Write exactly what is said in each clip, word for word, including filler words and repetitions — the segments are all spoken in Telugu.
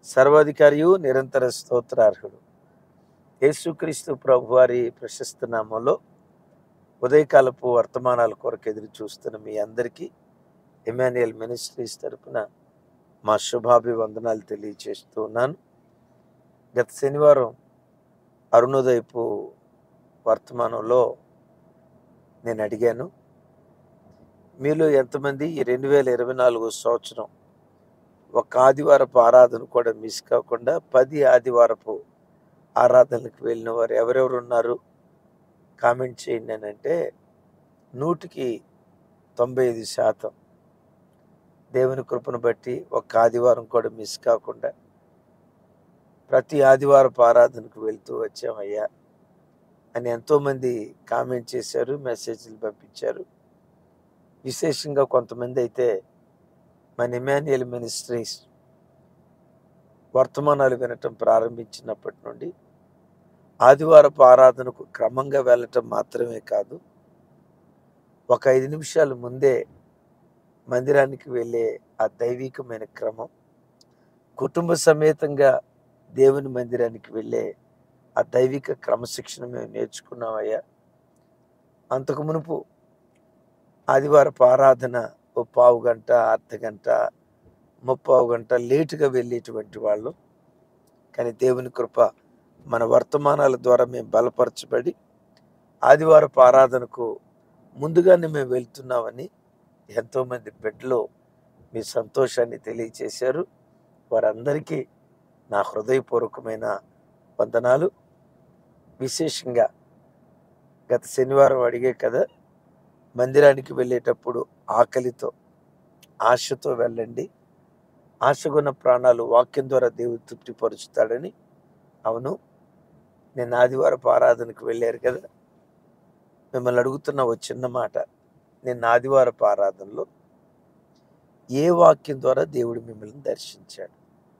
సర్వాధికారియు నిరంతర స్తోత్రార్హుడు యేసుక్రీస్తు ప్రభువారి ప్రశస్త నామంలో ఉదయకాలపు వర్తమానాల కొరకు ఎదురు చూస్తున్న మీ అందరికీ ఎమాన్యుయల్ మినిస్ట్రీస్ తరపున మా శుభాభివందనాలు తెలియజేస్తూ ఉన్నాను. గత శనివారం అరుణోదయపు వర్తమానంలో నేను అడిగాను, మీలో ఎంతమంది ఈ రెండు వేల ఇరవై నాలుగో సంవత్సరం ఒక ఆదివారపు ఆరాధన కూడా మిస్ కాకుండా పది ఆదివారపు ఆరాధనలకు వెళ్ళిన వారు ఎవరెవరు ఉన్నారు కామెంట్ చేయండి అని అంటే నూటికి తొంభై ఐదు శాతం దేవుని కృపను బట్టి ఒక ఆదివారం కూడా మిస్ కాకుండా ప్రతి ఆదివారపు ఆరాధనకు వెళ్తూ వచ్చామయ్యా అని ఎంతోమంది కామెంట్ చేశారు, మెసేజ్లు పంపించారు. విశేషంగా కొంతమంది అయితే మన ఎమాన్యుయల్ మినిస్ట్రీస్ వర్తమానాలు వినటం ప్రారంభించినప్పటి నుండి ఆదివారపు ఆరాధనకు క్రమంగా వెళ్ళటం మాత్రమే కాదు, ఒక ఐదు నిమిషాల ముందే మందిరానికి వెళ్ళే ఆ దైవికమైన క్రమం, కుటుంబ సమేతంగా దేవుని మందిరానికి వెళ్ళే ఆ దైవిక క్రమశిక్షణ మేము నేర్చుకున్నామయ్యా. అంతకు మునుపు ఆదివారపు ఆరాధన ఓ పావు గంట, అర్ధ గంట, ముప్పావు గంట లేటుగా వెళ్ళేటువంటి వాళ్ళు. కానీ దేవుని కృప మన వర్తమానాల ద్వారా మేము బలపరచబడి ఆదివారపు ఆరాధనకు ముందుగానే మేము వెళ్తున్నామని ఎంతోమంది బిడ్డలు మీ సంతోషాన్ని తెలియచేశారు. వారందరికీ నా హృదయపూర్వకమైన వందనాలు. విశేషంగా గత శనివారం అడిగే కదా, మందిరానికి వెళ్ళేటప్పుడు ఆకలితో ఆశతో వెళ్ళండి, ఆశగున్న ప్రాణాలు వాక్యం ద్వారా దేవుడు తృప్తిపరుచుతాడని. అవును, నేను ఆదివారపు ఆరాధనకు వెళ్ళారు కదా, మిమ్మల్ని అడుగుతున్న ఒక చిన్న మాట, నేను ఆదివారపు ఆరాధనలో ఏ వాక్యం ద్వారా దేవుడు మిమ్మల్ని దర్శించాడు,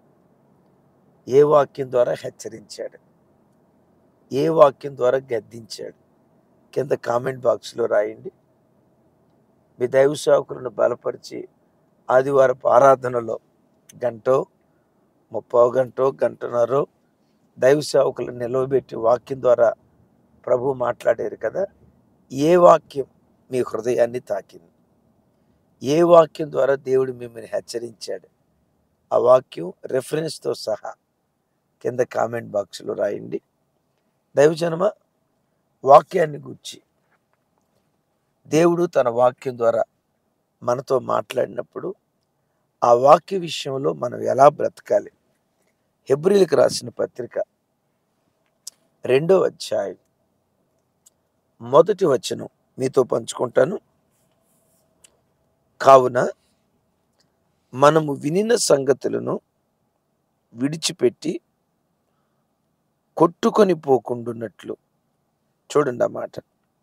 ఏ వాక్యం ద్వారా హెచ్చరించాడు, ఏ వాక్యం ద్వారా గద్దించాడు? కింద కామెంట్ బాక్స్లో రాయండి. మీ దైవ సేవకులను బలపరిచి ఆదివారపు ఆరాధనలో గంటో, ముప్పావు గంటో, గంటన్నరో దైవ సేవకులను నిలవబెట్టి వాక్యం ద్వారా ప్రభు మాట్లాడారు కదా, ఏ వాక్యం మీ హృదయాన్ని తాకింది, ఏ వాక్యం ద్వారా దేవుడు మిమ్మల్ని హెచ్చరించాడు? ఆ వాక్యం రెఫరెన్స్తో సహా కింద కామెంట్ బాక్స్లో రాయండి. దైవజనమ, వాక్యాన్ని గురించి దేవుడు తన వాక్యం ద్వారా మనతో మాట్లాడినప్పుడు ఆ వాక్య విషయంలో మనం ఎలా బ్రతకాలి? హెబ్రీలకు రాసిన పత్రిక రెండో అధ్యాయం మొదటి వచనం మీతో పంచుకుంటాను. కావున మనము వినిన సంగతులను విడిచిపెట్టి కొట్టుకొని పోకుండున్నట్లు. చూడండి ఆ మాట.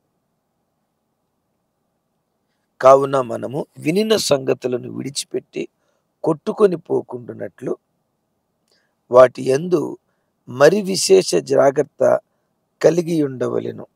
కావున మనము వినిన సంగతులను విడిచిపెట్టి కొట్టుకొని పోకుండున్నట్లు వాటి యందు మరి విశేష జాగ్రత్త కలిగి ఉండవలెను.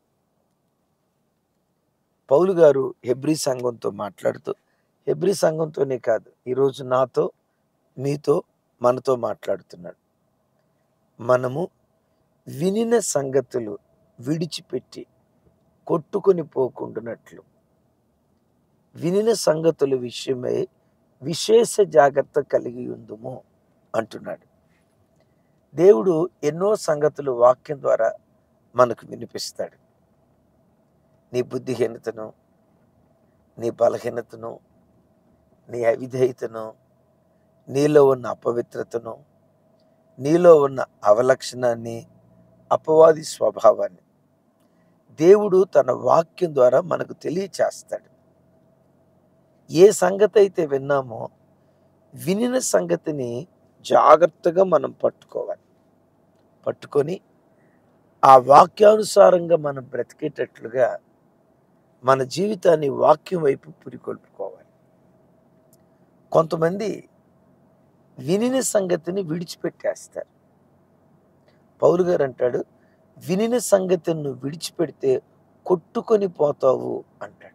పౌలు గారు హెబ్రీ సంఘంతో మాట్లాడుతూ, హెబ్రీ సంఘంతోనే కాదు, ఈరోజు నాతో, మీతో, మనతో మాట్లాడుతున్నాడు. మనము వినిన సంగతులు విడిచిపెట్టి కొట్టుకొని పోకుండునట్లు, వినిన సంగతుల విషయమై విశేష జాగ్రత్త కలిగి ఉందుము అంటున్నాడు. దేవుడు ఎన్నో సంగతులు వాక్యం ద్వారా మనకు వినిపిస్తాడు. నీ బుద్ధిహీనతను, నీ బలహీనతను, నీ అవిధేయతను, నీలో ఉన్న అపవిత్రతను, నీలో ఉన్న అవలక్షణాన్ని, అపవాది స్వభావాన్ని దేవుడు తన వాక్యం ద్వారా మనకు తెలియచేస్తాడు. ఏ సంగతి అయితే విన్నామో వినిన సంగతిని జాగ్రత్తగా మనం పట్టుకోవాలి. పట్టుకొని ఆ వాక్యానుసారంగా మనం బ్రతికేటట్లుగా మన జీవితాన్ని వాక్యం వైపు పురికొల్పుకోవాలి. కొంతమంది వినిన సంగతిని విడిచిపెట్టేస్తారు. పౌలు గారు అంటాడు, వినిన సంగతిని విడిచిపెడితే కొట్టుకొని పోతావు అంటాడు.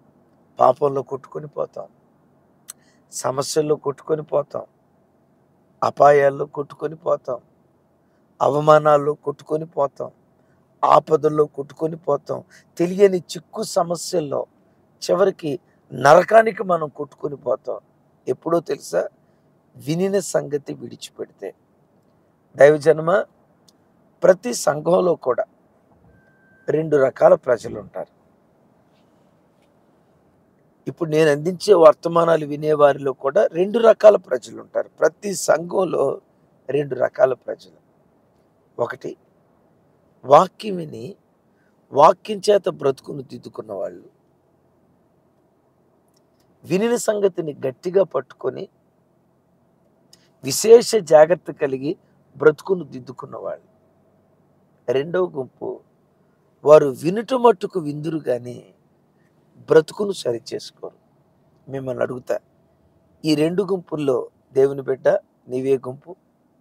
పాపంలో కొట్టుకొని పోతాం, సమస్యల్లో కొట్టుకొని పోతాం, అపాయాల్లో కొట్టుకొని పోతాం, అవమానాల్లో కొట్టుకొని పోతాం, ఆపదల్లో కొట్టుకొని పోతాం, తెలియని చిక్కు సమస్యల్లో చివరికి నరకానికి మనం కొట్టుకొని పోతాం. ఎప్పుడో తెలుసా? వినిన సంగతి విడిచిపెడితే. దైవజనమ, ప్రతి సంఘంలో కూడా రెండు రకాల ప్రజలు ఉంటారు. ఇప్పుడు నేను అందించే వర్తమానాలు వినేవారిలో కూడా రెండు రకాల ప్రజలు ఉంటారు. ప్రతి సంఘంలో రెండు రకాల ప్రజలు. ఒకటి, వాక్యం విని వాక్యం చేత బ్రతుకును దిద్దుకున్న వాళ్ళు, వినిన సంగతిని గట్టిగా పట్టుకొని విశేష జాగ్రత్త కలిగి బ్రతుకును దిద్దుకున్న వాళ్ళు. రెండవ గుంపు, వారు వినుట మట్టుకు విందురు కానీ బ్రతుకును సరిచేసుకోరు. మిమ్మల్ని అడుగుతా, ఈ రెండు గుంపుల్లో దేవుని బిడ్డ నీవే గుంపు?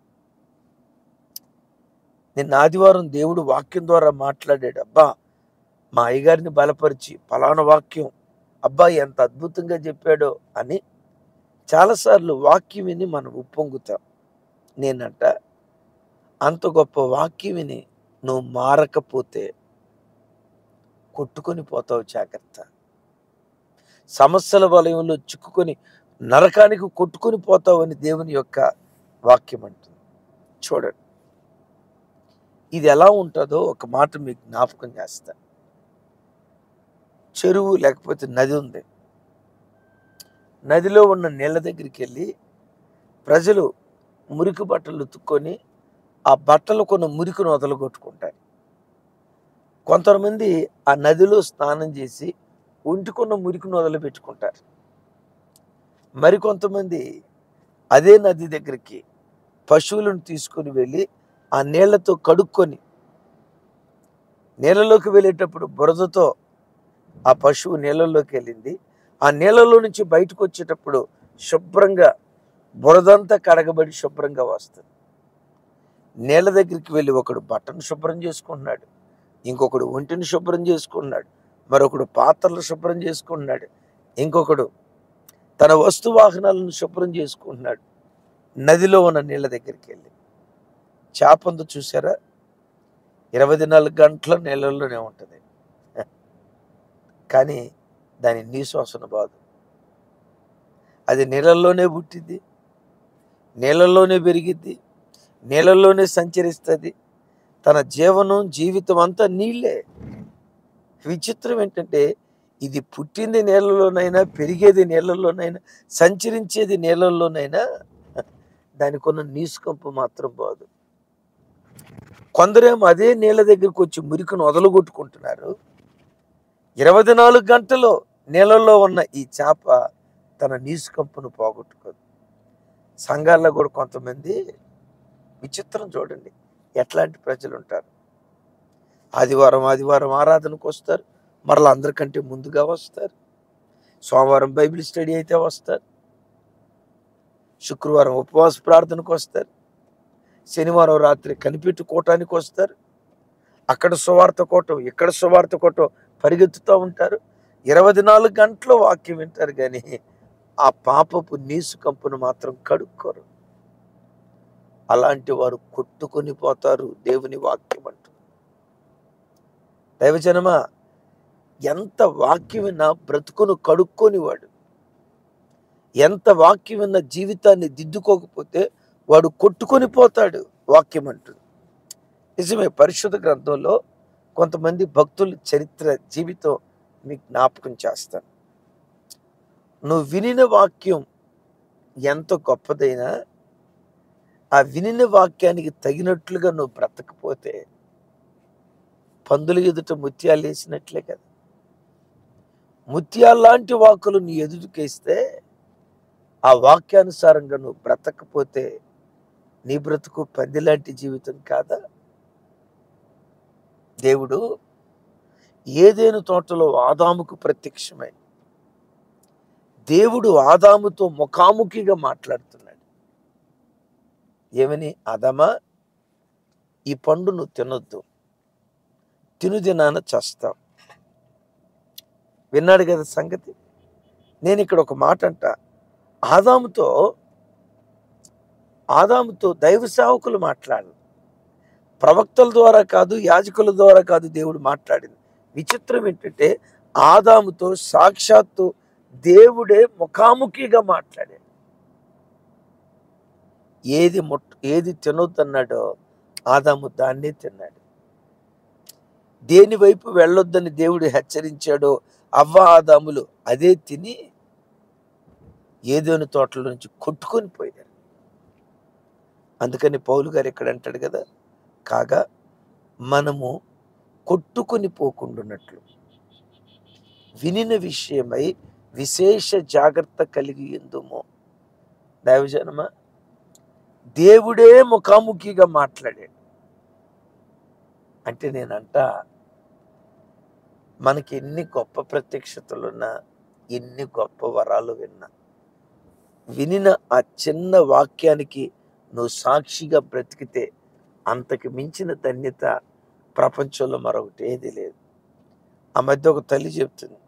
నిన్న ఆదివారం దేవుడు వాక్యం ద్వారా మాట్లాడాడు. అబ్బా, మా అయ్యగారిని బలపరిచి పలానా వాక్యం, అబ్బా ఎంత అద్భుతంగా చెప్పాడో అని చాలాసార్లు వాక్యం విని మనం ఉప్పొంగుతాం. నేనంట, అంత గొప్ప వాక్యం విని నువ్వు మారకపోతే కొట్టుకొని పోతావు. జాగ్రత్త. సమస్యల వలయంలో చిక్కుకొని నరకానికి కొట్టుకొని పోతావు అని దేవుని యొక్క వాక్యం అంటుంది. చూడండి, ఇది ఎలా ఉంటుందో ఒక మాట మీకు జ్ఞాపకం చేస్తా. చెరువు లేకపోతే నది ఉంది. నదిలో ఉన్న నీళ్ళ దగ్గరికి వెళ్ళి ప్రజలు మురికి బట్టలు ఉతుక్కొని ఆ బట్టలు కొన్న మురికిని వదలగొట్టుకుంటారు. కొంతమంది ఆ నదిలో స్నానం చేసి ఒంటికున్న మురికిని వదిలిపెట్టుకుంటారు. మరికొంతమంది అదే నది దగ్గరికి పశువులను తీసుకొని వెళ్ళి ఆ నీళ్లతో కడుక్కొని, నీళ్ళలోకి వెళ్ళేటప్పుడు బురదతో ఆ పశువు నీళ్ళలోకి వెళ్ళింది, ఆ నీళ్ళలో నుంచి బయటకు వచ్చేటప్పుడు శుభ్రంగా బురదంతా కడగబడి శుభ్రంగా వస్తుంది. నీళ్ళ దగ్గరికి వెళ్ళి ఒకడు బట్టను శుభ్రం చేసుకుంటున్నాడు, ఇంకొకడు ఒంటిని శుభ్రం చేసుకుంటున్నాడు, మరొకడు పాత్రలు శుభ్రం చేసుకుంటున్నాడు, ఇంకొకడు తన వస్తు వాహనాలను శుభ్రం చేసుకుంటున్నాడు. నదిలో ఉన్న నీళ్ళ దగ్గరికి వెళ్ళి చేపందు చూసారా, ఇరవై నాలుగు గంటల నీళ్ళల్లోనే ఉంటుంది, కానీ దాని నీశ్వాసన బాదు. అది నీళ్ళల్లోనే పుట్టింది, నీళ్ళల్లోనే పెరిగిద్ది, నీళ్ళల్లోనే సంచరిస్తుంది. తన జీవనం జీవితం అంతా నీళ్ళే. విచిత్రం ఏంటంటే, ఇది పుట్టింది నీళ్ళలోనైనా, పెరిగేది నీళ్ళల్లోనైనా, సంచరించేది నీళ్ళల్లోనైనా దానికి ఉన్న నీసుకంపు మాత్రం బాదు. కొందరేమో అదే నీళ్ళ దగ్గరికి వచ్చి మురికిని వదలగొట్టుకుంటున్నారు. ఇరవై నాలుగు గంటలు నీళ్ళల్లో ఉన్న ఈ చేప తన నీసుకంపును పోగొట్టుకోదు. సంఘాల్లో కూడా కొంతమంది విచిత్రం చూడండి, ఎట్లాంటి ప్రజలు ఉంటారు. ఆదివారం ఆదివారం ఆరాధనకు వస్తారు, మరలా అందరికంటే ముందుగా వస్తారు. సోమవారం బైబిల్ స్టడీ అయితే వస్తారు, శుక్రవారం ఉపవాస ప్రార్థనకు వస్తారు, శనివారం రాత్రి కనిపెట్టుకోవటానికి వస్తారు. అక్కడ సువార్త కోటం, ఇక్కడ సువార్త కోటం పరిగెత్తుతూ ఉంటారు. ఇరవై నాలుగు గంటలు వాక్యం వింటారు, కానీ ఆ పాపపు నీసు కంపును మాత్రం కడుక్కోరు. అలాంటి వారు కొట్టుకొని పోతారు. దేవుని వాక్యం అంటూ. దైవజనమా, ఎంత వాక్యం విన్నా బ్రతుకును కడుక్కొని వాడు, ఎంత వాక్యం విన్న జీవితాన్ని దిద్దుకోకపోతే వాడు కొట్టుకొని పోతాడు. వాక్యం అంటుంది. నిజమే, పరిశుద్ధ గ్రంథంలో కొంతమంది భక్తుల చరిత్ర జీవితం మీకు జ్ఞాపకం చేస్తాను. నువ్వు వినిన వాక్యం ఎంత గొప్పదైనా ఆ వినిన వాక్యానికి తగినట్లుగా నువ్వు బ్రతకపోతే పందుల ఎదుట ముత్యాలు వేసినట్లే కదా. ముత్యాల్లాంటి వాక్కులు నీ ఎదుటికేస్తే ఆ వాక్యానుసారంగా నువ్వు బ్రతకపోతే నీ బ్రతుకు పందిలాంటి జీవితం కాదా? దేవుడు ఏదేను తోటలో ఆదాముకు ప్రత్యక్షమై దేవుడు ఆదాముతో ముఖాముఖిగా మాట్లాడుతున్నాడు. ఏమని? ఆదామా, ఈ పండు నువ్వు తినొద్దు, తినుదినాన చస్తావు. విన్నాడు కదా సంగతి. నేను ఇక్కడ ఒక మాట అంట, ఆదాముతో ఆదాముతో దైవ సేవకులు మాట్లాడారు. ప్రవక్తల ద్వారా కాదు, యాజకుల ద్వారా కాదు దేవుడు మాట్లాడింది. విచిత్రం ఏంటంటే ఆదాముతో సాక్షాత్తు దేవుడే ముఖాముఖిగా మాట్లాడాడు. ఏది ముట్ ఏది తినొద్దన్నాడో ఆదాము దాన్నే తిన్నాడు. దేని వైపు వెళ్ళొద్దని దేవుడు హెచ్చరించాడో అవ్వ ఆదాములు అదే తిని ఏదోని తోటల నుంచి కొట్టుకొని పోయారు. అందుకని పౌలు గారు ఇక్కడ అంటాడు కదా, కాగా మనము కొట్టుకొని పోకుండాన్నట్లు వినిన విషయమై విశేష జాగ్రత్త కలిగి ఎందుమో. దైవజనమా, దేవుడే ముఖాముఖిగా మాట్లాడాడు అంటే నేనంట మనకి ఎన్ని గొప్ప ప్రత్యక్షతలున్నా, ఎన్ని గొప్ప వరాలు విన్నా, వినిన ఆ చిన్న వాక్యానికి నువ్వు సాక్షిగా బ్రతికితే అంతకు మించిన ధన్యత ప్రపంచంలో మరొకటి ఏది లేదు. ఆ మధ్య ఒక తల్లి చెప్తుంది,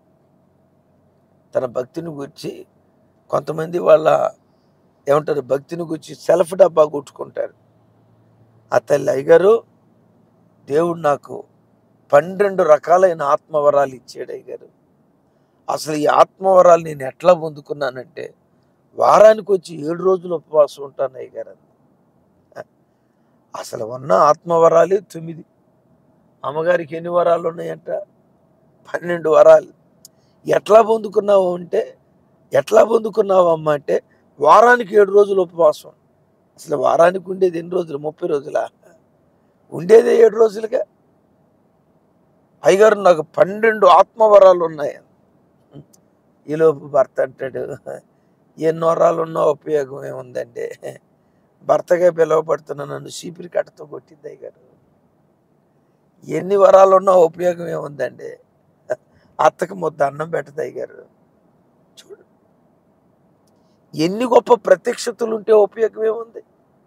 తన భక్తిని గురించి కొంతమంది వాళ్ళ ఏమంటారు భక్తిని గురించి సెల్ఫ్ డబ్బా కొట్టుకుంటారు. ఆ తల్లి, అయ్యగారు దేవుడు నాకు పన్నెండు రకాలైన ఆత్మవరాలు ఇచ్చాడు అయ్యగారు. అసలు ఈ ఆత్మవరాలు నేను ఎట్లా పొందుకున్నానంటే వారానికి వచ్చి ఏడు రోజులు ఉపవాసం ఉంటాను అయ్యగారు. అసలు ఉన్న ఆత్మవరాలే తొమ్మిది. అమ్మగారికి ఎన్ని వరాలు ఉన్నాయంట? పన్నెండు వరాలు. ఎట్లా పొందుకున్నావు అంటే, ఎట్లా పొందుకున్నావు అమ్మ అంటే వారానికి ఏడు రోజులు ఉపవాసం. అసలు వారానికి ఉండేది ఎన్ని రోజులు? ముప్పై రోజులా? ఉండేదే ఏడు రోజులుగా. అయ్యగారు నాకు పన్నెండు ఆత్మవరాలు ఉన్నాయి. ఈలోపు భర్త అంటాడు, ఎన్ని వరాలు ఉన్నా ఉపయోగం ఏముందండి, భర్తగా పిలువబడుతున్నా నన్ను చీపిరి కట్టతో కొట్టింది అయ్యగారు. ఎన్ని వరాలు ఉన్నా ఉపయోగం ఏముందండి, అత్తకు ముద్ద అన్నం పెట్టదు అయ్యగారు. చూడు, ఎన్ని గొప్ప ప్రత్యక్షతలు ఉంటే ఉపయోగం ఏముంది?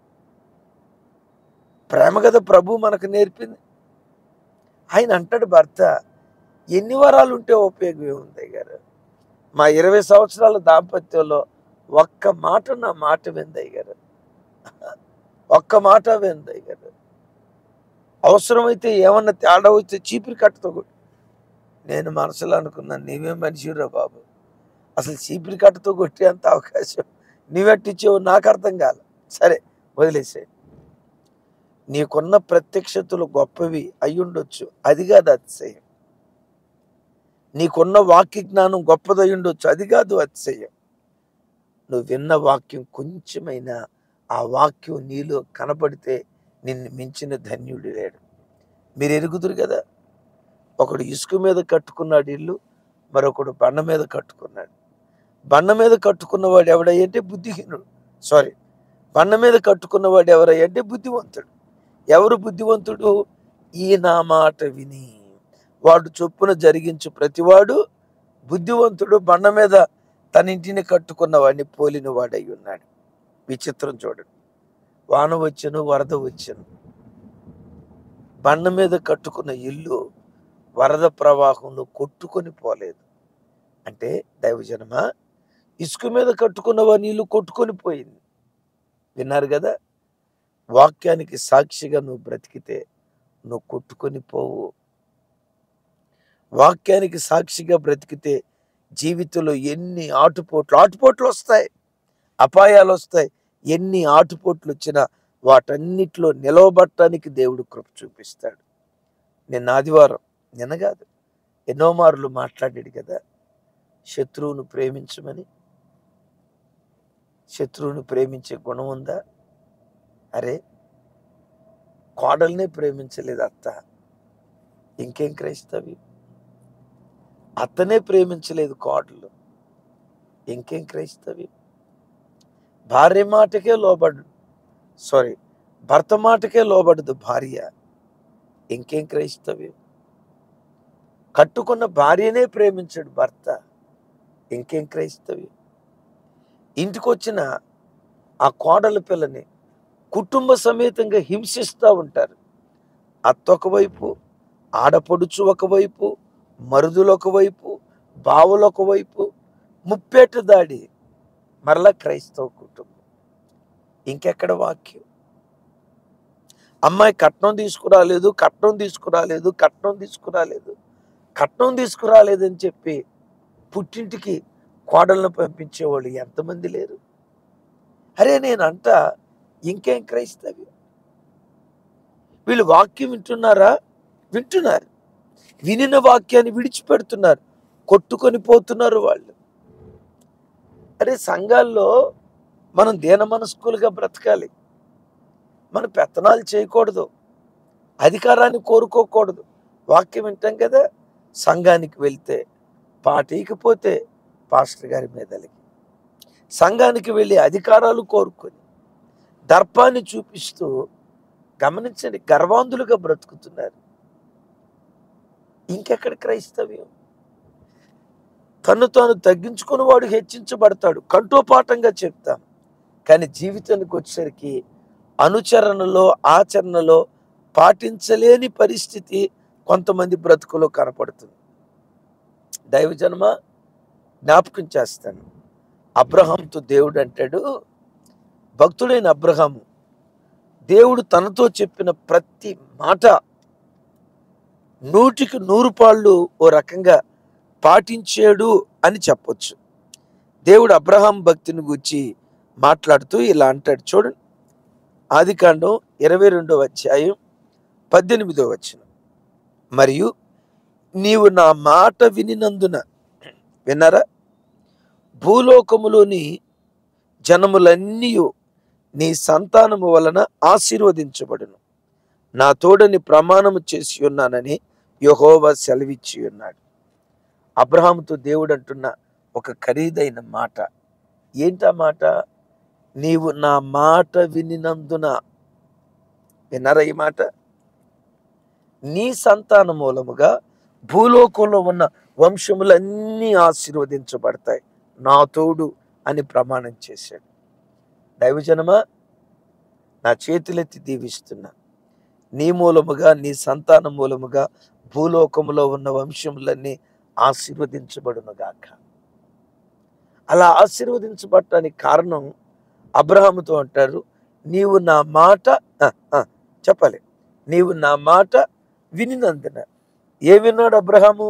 ప్రేమ కదా ప్రభు మనకు నేర్పింది. ఆయన అంటాడు భర్త, ఎన్ని వరాలు ఉంటే ఉపయోగం ఏముంది అయ్యగారు? మా ఇరవై సంవత్సరాల దాంపత్యంలో ఒక్క మాట నా మాట వింది అయ్యగారు, ఒక్క మాట వింది అయ్యగారు. అవసరమైతే ఏమన్నా తేడా వచ్చే చీపిరి కట్టతో కొట్టి. నేను మనసులో అనుకున్నాను, నీవేం మనిషిరా బాబు, అసలు చీపిరి కట్టతో కొట్టి అంత అవకాశం నీవెట్టిచ్చావు నాకు అర్థం కాదు. సరే వదిలేసే. నీకున్న ప్రత్యక్షతలు గొప్పవి అయ్యుండొచ్చు, అది కాదు అతిశయం. నీకున్న వాక్య జ్ఞానం గొప్పది అయ్యుండొచ్చు, అది కాదు అతిశయం. నువ్వు విన్న వాక్యం కొంచెమైనా ఆ వాక్యం నీలో కనపడితే నిన్ను మించిన ధన్యుడు లేడు. మీరు ఎరుగుదురు కదా, ఒకడు ఇసుక మీద కట్టుకున్నాడు ఇల్లు, మరొకడు బండ మీద కట్టుకున్నాడు. బండ మీద కట్టుకున్నవాడు ఎవడయ్యంటే బుద్ధిహీనుడు. సారీ బండ మీద కట్టుకున్నవాడు ఎవరయ్యంటే బుద్ధివంతుడు. ఎవరు బుద్ధివంతుడు? ఈ నా మాట విని వాడు చొప్పున జరిగించు ప్రతివాడు బుద్ధివంతుడు. బండ మీద తన ఇంటిని కట్టుకున్న వాడిని పోలిన వాడై ఉన్నాడు. విచిత్రం చూడండి, వాన వచ్చను వరద వచ్చను, బండ మీద కట్టుకున్న ఇల్లు వరద ప్రవాహంలో కొట్టుకొని పోలేదు. అంటే దైవజనమా, ఇసుక మీద కట్టుకున్న వాని ఇల్లు కొట్టుకొని పోయింది. విన్నారు కదా, వాక్యానికి సాక్షిగా నువ్వు బ్రతికితే నువ్వు కొట్టుకొని పోవు. వాక్యానికి సాక్షిగా బ్రతికితే జీవితంలో ఎన్ని ఆటుపోట్లు ఆటుపోట్లు వస్తాయి, అపాయాలు వస్తాయి. ఎన్ని ఆటుపోట్లు వచ్చినా వాటన్నిటిలో నిలవబట్టడానికి దేవుడు కృప చూపిస్తాడు. నిన్న ఆదివారం, నిన్న కాదు ఎన్నో మార్లు మాట్లాడాడు కదా, శత్రువును ప్రేమించమని. శత్రువును ప్రేమించే గుణం ఉందా? అరే, కోడల్నే ప్రేమించలేదు అత్త, ఇంకేం క్రైస్తవి? అత్తనే ప్రేమించలేదు కోడలు, ఇంకేం క్రైస్తవి? భార్య మాటకే లోబడు సారీ భర్త మాటకే లోబడదు భార్య, ఇంకేం క్రైస్తవి? కట్టుకున్న భార్యనే ప్రేమించడు భర్త, ఇంకేం క్రైస్తవి? ఇంటికి వచ్చిన ఆ కోడల పిల్లని కుటుంబ సమేతంగా హింసిస్తూ ఉంటారు. అత్త ఒకవైపు, ఆడపడుచు ఒకవైపు, మరుదులు ఒకవైపు, బావులు ఒకవైపు, ముప్పేట దాడి. మరలా క్రైస్తవ కుటుంబం. ఇంకెక్కడ వాక్యం? అమ్మాయి కట్నం తీసుకురాలేదు, కట్నం తీసుకురాలేదు, కట్నం తీసుకురాలేదు, కట్నం తీసుకురాలేదని చెప్పి పుట్టింటికి కోడలను పంపించేవాళ్ళు ఎంతమంది లేరు? అరే నేనంట ఇంకేం క్రైస్తవ్యం? వీళ్ళు వాక్యం వింటున్నారా? వింటున్నారు. వినిన వాక్యాన్ని విడిచిపెడుతున్నారు, కొట్టుకొని పోతున్నారు వాళ్ళు. అరే సంఘాల్లో మనం దీన మనస్కులుగా బ్రతకాలి. మనం పెత్తనాలు చేయకూడదు, అధికారాన్ని కోరుకోకూడదు. వాక్యం వింటాం కదా, సంఘానికి వెళ్తే పాటీకపోతే పాస్టర్ గారి మీదలకి, సంఘానికి వెళ్ళి అధికారాలు కోరుకొని దర్పాన్ని చూపిస్తూ గమనించండి, గర్వాంధులుగా బ్రతుకుతున్నారు. ఇంకెక్కడ క్రైస్తవ్యం? తను తాను తగ్గించుకుని వాడు హెచ్చించబడతాడు, కంఠోపాఠంగా చెప్తాం. కానీ జీవితానికి వచ్చేసరికి అనుచరణలో ఆచరణలో పాటించలేని పరిస్థితి కొంతమంది బ్రతుకులో కనపడుతుంది. దైవజనమ జ్ఞాపకం చేస్తాను, అబ్రహాంతో దేవుడు అంటాడు, భక్తుడైన అబ్రహాము దేవుడు తనతో చెప్పిన ప్రతి మాట నూటికి నూరు పాళ్ళు ఓ రకంగా పాటించాడు అని చెప్పొచ్చు. దేవుడు అబ్రహాం భక్తిని గురించి మాట్లాడుతూ ఇలా అంటాడు, చూడండి, ఆదికాండం ఇరవై రెండవ అధ్యాయం పద్దెనిమిదవ వచనం. మరియు నీవు నా మాట వినినందున, విన్నారా, భూలోకములోని జనములన్నీ నీ సంతానము వలన ఆశీర్వదించబడును, నా తోడని ప్రమాణము చేసి ఉన్నానని యెహోవా సెలవిచ్చి ఉన్నాడు. అబ్రహాముతో దేవుడు అంటున్న ఒక ఖరీదైన మాట. ఏంటా మాట? నీవు నా మాట వినినందున. విన్నారా ఈ మాట? నీ సంతాన మూలముగా భూలోకంలో ఉన్న వంశములన్నీ ఆశీర్వదించబడతాయి, నా తోడు అని ప్రమాణం చేశాడు. దైవజనమా, నా చేతులెత్తి దీవిస్తున్నా, నీ మూలముగా నీ సంతానం మూలముగా భూలోకములో ఉన్న వంశములన్నీ ఆశీర్వదించబడునుగాక. అలా ఆశీర్వదించబడటానికి కారణం అబ్రహాముతో అంటారు, నీవు నా మాట చెప్పాలి, నీవు నా మాట వినినందున. ఏ విన్నాడు అబ్రహాము?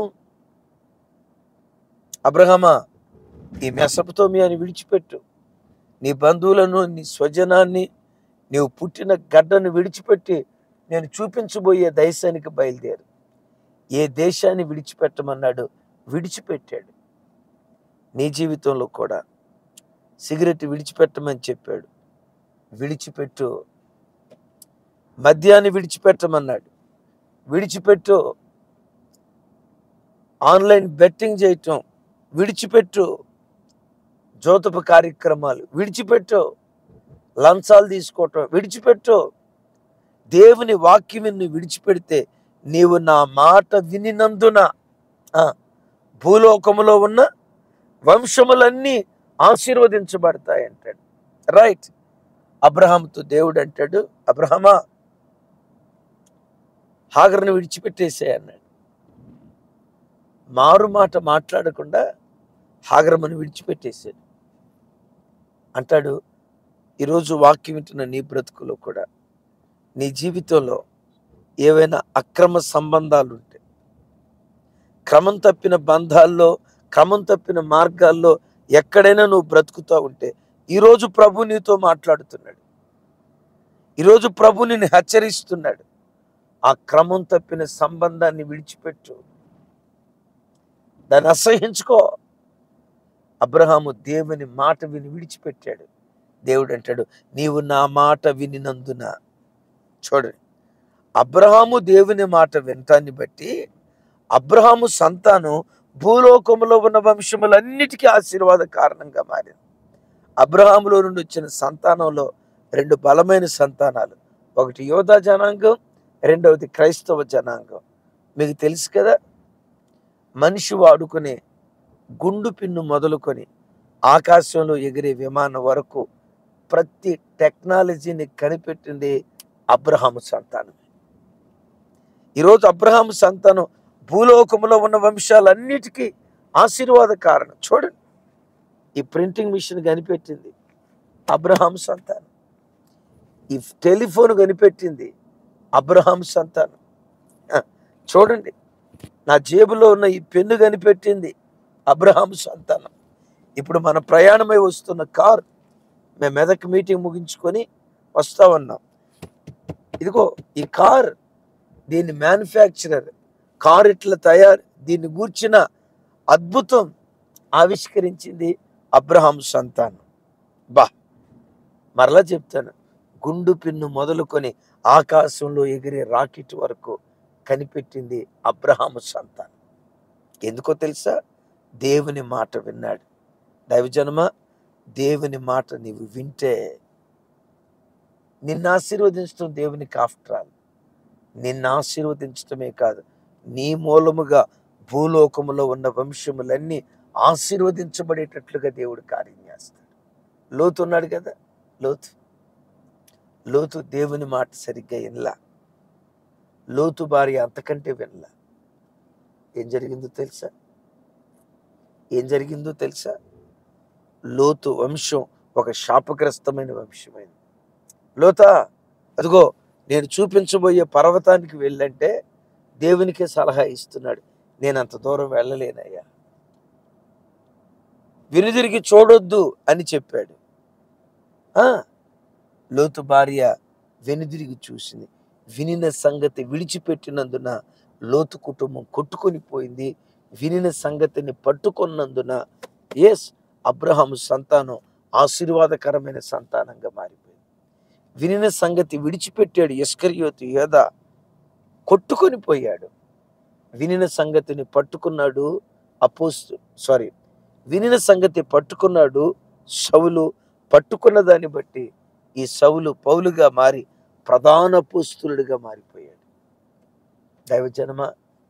అబ్రహామా, ఈ మెసొపొతామియాని విడిచిపెట్టు, నీ బంధువులను, నీ స్వజనాన్ని, నీవు పుట్టిన గడ్డను విడిచిపెట్టి నేను చూపించబోయే దేశానికి బయలుదేరు. ఏ దేశాన్ని విడిచిపెట్టమన్నాడు? విడిచిపెట్టాడు. నీ జీవితంలో కూడా సిగరెట్ విడిచిపెట్టమని చెప్పాడు, విడిచిపెట్టు. మద్యాన్ని విడిచిపెట్టమన్నాడు, విడిచిపెట్టు. ఆన్లైన్ బెట్టింగ్ చేయటం విడిచిపెట్టు. జోతపు కార్యక్రమాలు విడిచిపెట్టు. లంచాలు తీసుకోవటం విడిచిపెట్టు. దేవుని వాక్యం విడిచిపెడితే నీవు నా మాట వినినందున భూలోకములో ఉన్న వంశములన్నీ ఆశీర్వదించబడతాయి అంటాడు. రైట్. అబ్రహాముతో దేవుడు అంటాడు, అబ్రహమా, హాగరును విడిచిపెట్టేసే అన్నాడు. మారు మాట మాట్లాడకుండా హాగరమును విడిచిపెట్టేశాడు. అంటాడు, ఈరోజు వాక్యం వింటున్న నీ బ్రతుకులో కూడా, నీ జీవితంలో ఏవైనా అక్రమ సంబంధాలు ఉంటే, క్రమం తప్పిన బంధాల్లో, క్రమం తప్పిన మార్గాల్లో ఎక్కడైనా నువ్వు బ్రతుకుతూ ఉంటే, ఈరోజు ప్రభు నీతో మాట్లాడుతున్నాడు. ఈరోజు ప్రభు నిన్ను హెచ్చరిస్తున్నాడు. ఆ క్రమం తప్పిన సంబంధాన్ని విడిచిపెట్టు, దాన్ని అసహించుకో. అబ్రహాము దేవుని మాట విని విడిచిపెట్టాడు. దేవుడు అంటాడు, నీవు నా మాట వినినందున. చూడండి, అబ్రహాము దేవుని మాట వినటాన్ని బట్టి అబ్రహాము సంతానం భూలోకములో ఉన్న వంశములన్నిటికీ ఆశీర్వాద కారణంగా మారింది. అబ్రహాములో నుండి వచ్చిన సంతానంలో రెండు బలమైన సంతానాలు, ఒకటి యోధా జనాంగం, రెండవది క్రైస్తవ జనాంగం. మీకు తెలుసు కదా, మనిషి వాడుకునే గుండు పిన్ను మొదలుకొని ఆకాశంలో ఎగిరే విమానం వరకు ప్రతి టెక్నాలజీని కనిపెట్టింది అబ్రహాము సంతానం. ఈరోజు అబ్రహాము సంతానం భూలోకంలో ఉన్న వంశాలన్నిటికీ ఆశీర్వాద కారణం. చూడండి, ఈ ప్రింటింగ్ మిషన్ కనిపెట్టింది అబ్రహాము సంతానం. ఈ టెలిఫోన్ కనిపెట్టింది అబ్రహాం సంతానం. ఆ, చూడండి, నా జేబులో ఉన్న ఈ పెన్ను కనిపెట్టింది అబ్రహాం సంతానం. ఇప్పుడు మన ప్రయాణమై వస్తున్న కార్, మేము మెదక్ మీటింగ్ ముగించుకొని వస్తా ఉన్నాం. ఇదిగో ఈ కార్, దీని మ్యానుఫ్యాక్చరర్, కార్ ఇట్లా తయారు, దీన్ని గూర్చిన అద్భుతం ఆవిష్కరించింది అబ్రహాం సంతానం. బా, మరలా చెప్తాను, గుండు పిన్ను మొదలుకొని ఆకాశంలో ఎగిరే రాకెట్ వరకు కనిపెట్టింది అబ్రహాము సంతానం. ఎందుకో తెలుసా? దేవుని మాట విన్నాడు. దైవజనమ, దేవుని మాట నీవు వింటే నిన్ను ఆశీర్వదించడం దేవునికి ఆఫ్టర్ ఆల్. నిన్ను ఆశీర్వదించడమే కాదు, నీ మూలముగా భూలోకములో ఉన్న వంశములన్నీ ఆశీర్వదించబడేటట్లుగా దేవుడు కార్యం చేస్తాడు. లోతు ఉన్నాడు కదా, లోతు లోతు దేవుని మాట సరిగ్గా వినలా. లోతు భార్య అంతకంటే వినలా. ఏం జరిగిందో తెలుసా? ఏం జరిగిందో తెలుసా? లోతు వంశం ఒక శాపగ్రస్తమైన వంశమైంది. లోతా, అదిగో నేను చూపించబోయే పర్వతానికి వెళ్ళంటే దేవునికే సలహా ఇస్తున్నాడు, నేను అంత దూరం వెళ్ళలేనయ్యా, వెనుదిరిగి చూడొద్దు అని చెప్పాడు. లోతు భార్య వెనుదిరిగి చూసింది. వినిన సంగతి విడిచిపెట్టినందున లోతు కుటుంబం కొట్టుకొని పోయింది. వినిన సంగతిని పట్టుకున్నందున ఎస్ అబ్రహాము సంతానం ఆశీర్వాదకరమైన సంతానంగా మారిపోయింది. వినిన సంగతి విడిచిపెట్టాడు ఇస్కరియోతు యోధా, కొట్టుకొని పోయాడు. వినిన సంగతిని పట్టుకున్నాడు అపోస్తు సారీ వినిన సంగతి పట్టుకున్నాడు సౌలు. పట్టుకున్న దాన్ని బట్టి ఈ సౌలు పౌలుగా మారి ప్రధాన అపోస్తలుడిగా మారిపోయాడు. దైవజనమ,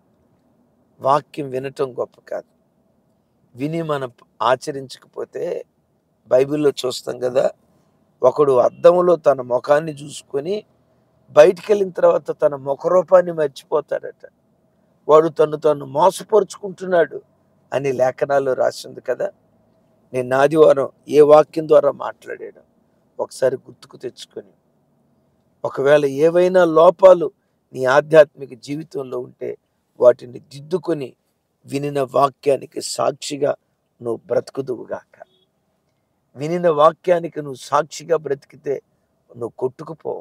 వాక్యం వినటం గొప్ప కాదు, విని మనం ఆచరించకపోతే, బైబిల్లో చూస్తాం కదా, ఒకడు అద్దంలో తన ముఖాన్ని చూసుకొని బయటికి వెళ్ళిన తర్వాత తన ముఖరూపాన్ని మర్చిపోతాడట. వాడు తను తను మోసపరుచుకుంటున్నాడు అని లేఖనాల్లో రాసింది కదా. నేను ఆదివారం ఏ వాక్యం ద్వారా మాట్లాడాను ఒకసారి గుర్తుకు తెచ్చుకొని, ఒకవేళ ఏవైనా లోపాలు నీ ఆధ్యాత్మిక జీవితంలో ఉంటే వాటిని దిద్దుకొని వినిన వాక్యానికి సాక్షిగా నువ్వు బ్రతుకుదువుగాక. వినిన వాక్యానికి నువ్వు సాక్షిగా బ్రతికితే నువ్వు కొట్టుకుపోవు,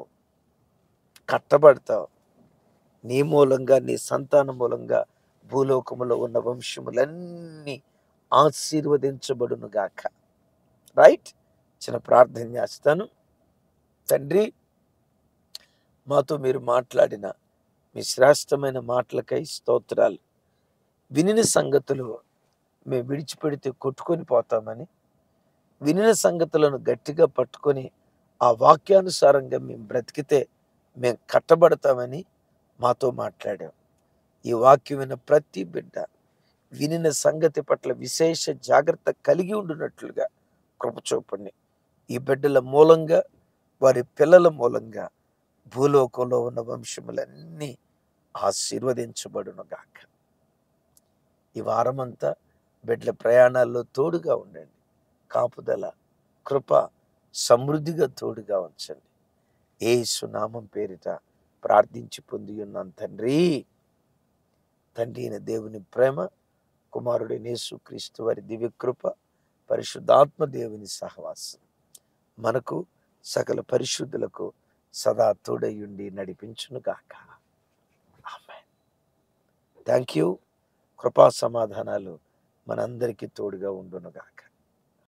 కట్టబడతావు. నీ మూలంగా, నీ సంతానం మూలంగా భూలోకములో ఉన్న వంశములన్నీ ఆశీర్వదించబడును గాక. రైట్, చిన్న ప్రార్థన చేస్తాను. తండ్రి, మాతో మీరు మాట్లాడిన మీ శ్రేష్టమైన మాటలకై స్తోత్రాలు. వినిన సంగతులు మేము విడిచిపెడితే కొట్టుకొని పోతామని, వినిన సంగతులను గట్టిగా పట్టుకొని ఆ వాక్యానుసారంగా మేము బ్రతికితే మేము కట్టబడతామని మాతో మాట్లాడాం. ఈ వాక్యం విన్న ప్రతి బిడ్డ వినిన సంగతి పట్ల విశేష జాగ్రత్త కలిగి ఉండునట్లుగా కృప చూపండి. ఈ బిడ్డల మూలంగా, వారి పిల్లల మూలంగా భూలోకంలో ఉన్న వంశములన్నీ ఆశీర్వదించబడును గాక. ఈ వారమంతా బిడ్డల ప్రయాణాల్లో తోడుగా ఉండండి. కాపుదల, కృప సమృద్ధిగా తోడుగా ఉంచండి. యేసు నామం పేరిట ప్రార్థించి పొంది ఉన్నాను తండ్రి. తండ్రి అయిన దేవుని ప్రేమ, కుమారుడైన యేసుక్రీస్తు వారి దివ్యకృప, పరిశుద్ధాత్మ దేవుని సహవాసం మనకు సకల పరిశుద్ధులకు సదా తోడయుండి నడిపించును గాక. ఆమేన్. Thank you. కృపా సమాధానాలు మనందరికీ తోడుగా ఉండును గాక.